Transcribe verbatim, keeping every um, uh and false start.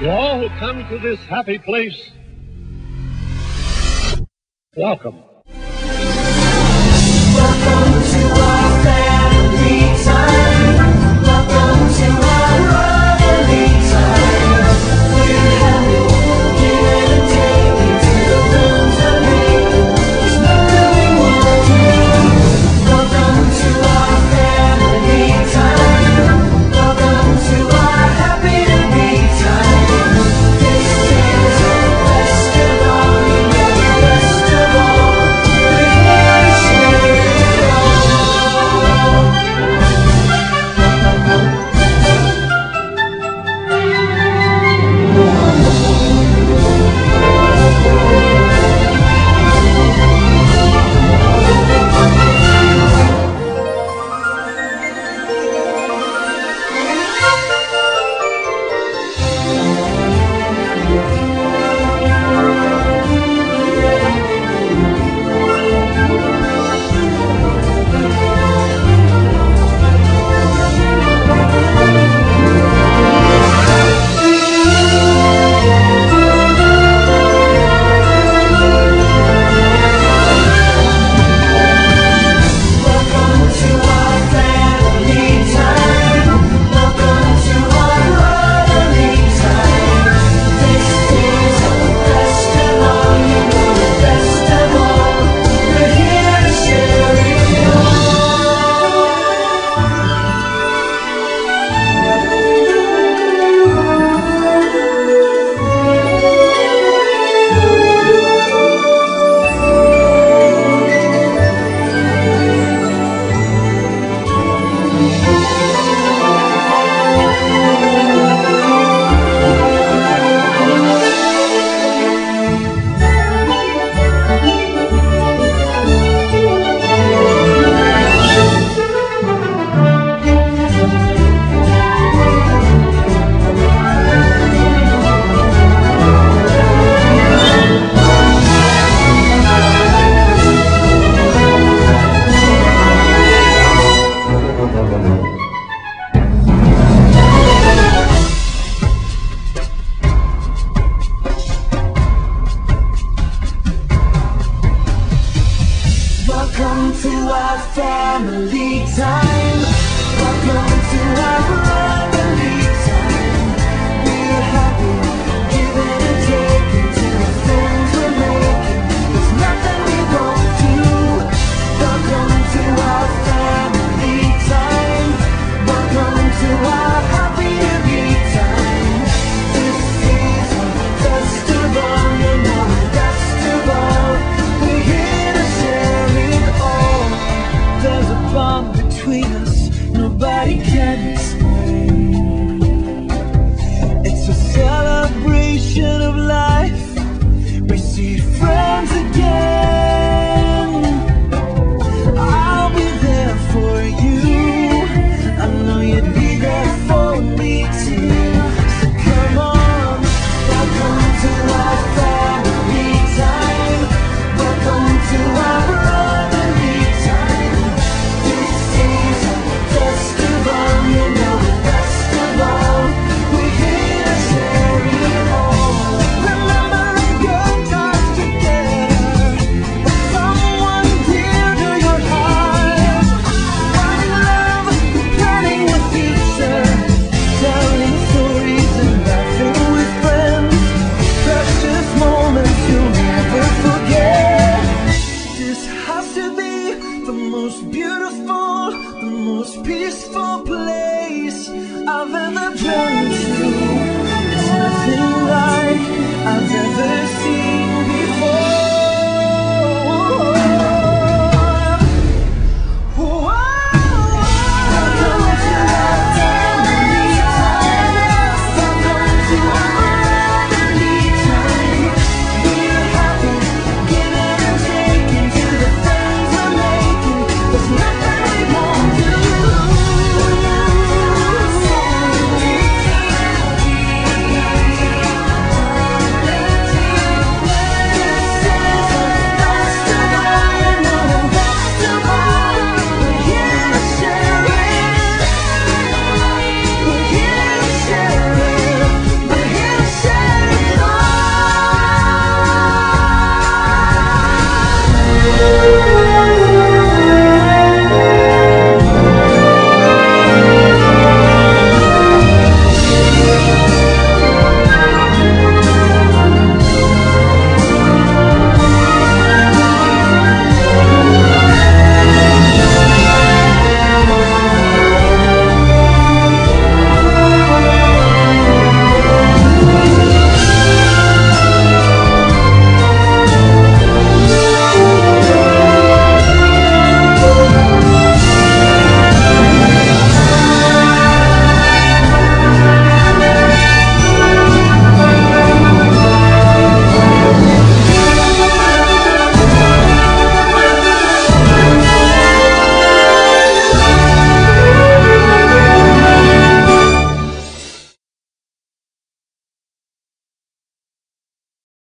To all who come to this happy place, welcome. Welcome to our family time. Welcome to our brotherly time. We're happy, give and take to the rooms of me. There's nothing we won't do. Welcome to our family time. Welcome to our happy to be time. This is the best of all, you know the best of all. We're here to share it all. Welcome to our family time. Welcome to our brotherly time. This is the best of all, you know the best of all. We're here to share it Welcome to our family time. Welcome to our brotherly time. We're happy, giving and taking to the things we're making. There's nothing we won't do. Welcome to our family time. Welcome to our happy to be time. This is the best of all, you know the best of all. We're here to share it all. There's a bond between us nobody can explain. It's a celebration of life. We see friends again. I'll be there for you. I know you'd be there for me too. So come on, welcome to our family time. Welcome to our brotherly time. This is the best of all, you know the best of all. We're here to share it all. Remember the good times together. With someone dear to your heart. Finding love, planning the future. Telling stories and laughing with friends. Precious moments you'll never forget. This has to be the most beautiful, the most peaceful place I've ever been to.